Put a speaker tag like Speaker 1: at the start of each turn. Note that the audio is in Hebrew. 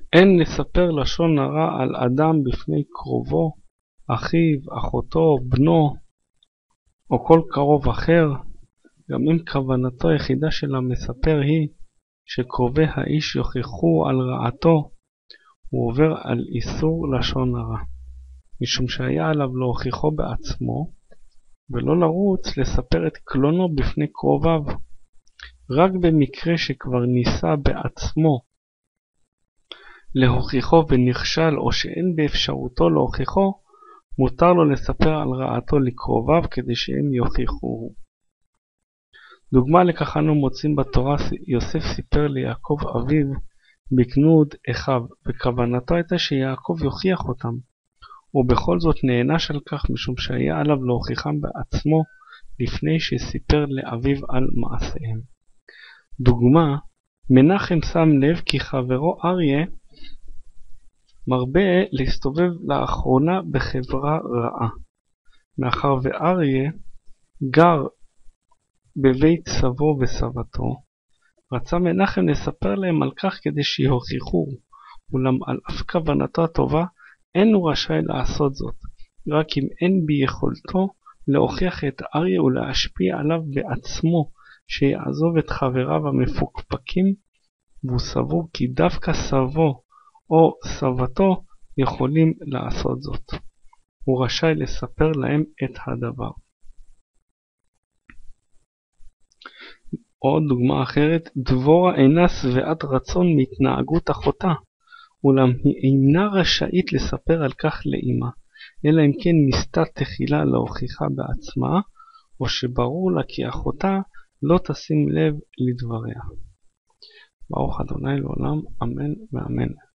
Speaker 1: אין לספר לשון הרע על אדם בפני קרובו, אחיו, אחותו, בנו, או כל קרוב אחר, גם אם כוונתו היחידה של המספר היא שקרובי האיש יוכיחו על רעתו, הוא עובר על איסור לשון הרע, משום שהיה עליו להוכיחו בעצמו, ולא לרוץ לספר את קלונו בפני קרוביו. רק במקרה שכבר ניסה בעצמו להוכיחו ונכשל, או שאין באפשרותו להוכיחו, מותר לו לספר על רעתו לקרוביו כדי שהם יוכיחוהו. דוגמה לכך אנו מוצאים בתורה, יוסף סיפר ליעקב אביו בגנות אחיו, וכוונתו הייתה שיעקב יוכיח אותם, ובכל זאת נענש על כך משום שהיה עליו להוכיחם בעצמו לפני שסיפר לאביו על מעשיהם. דוגמה, מנחם שם לב כי חברו אריה מרבה להסתובב לאחרונה בחברה רעה. מאחר ואריה גר בבית סבו וסבתו, רצה מנחם לספר להם על כך כדי שיוכיחו, אולם על אף כוונתו הטובה אין הוא רשאי לעשות זאת, רק אם אין ביכולתו להוכיח את אריה ולהשפיע עליו בעצמו שיעזוב את חבריו המפוקפקים, והוא סבור כי דווקא סבו או סבתו יכולים לעשות זאת. הוא רשאי לספר להם את הדבר. עוד דוגמה אחרת, דבורה אינה שבעת רצון מהתנהגות אחותה, אולם היא אינה רשאית לספר על כך לאמה, אלא אם כן ניסתה תחילה להוכיחה בעצמה, או שברור לה כי אחותה לא תשים לב לדבריה. ברוך ה' לעולם, אמן ואמן.